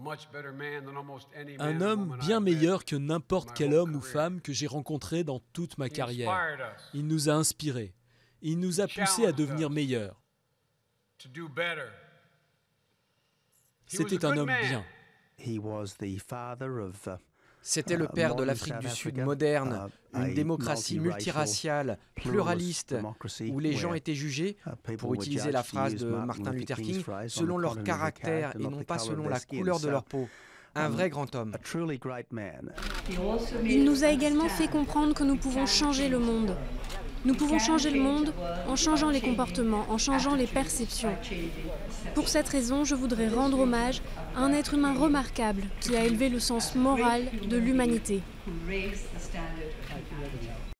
Un homme bien meilleur que n'importe quel homme ou femme que j'ai rencontré dans toute ma carrière. Il nous a inspirés. Il nous a poussés à devenir meilleurs. C'était un homme bien. C'était le père de l'Afrique du Sud moderne, une démocratie multiraciale, pluraliste, où les gens étaient jugés, pour utiliser la phrase de Martin Luther King, selon leur caractère et non pas selon la couleur de leur peau. Un vrai grand homme. Il nous a également fait comprendre que nous pouvons changer le monde. Nous pouvons changer le monde en changeant les comportements, en changeant les perceptions. Pour cette raison, je voudrais rendre hommage à un être humain remarquable qui a élevé le sens moral de l'humanité.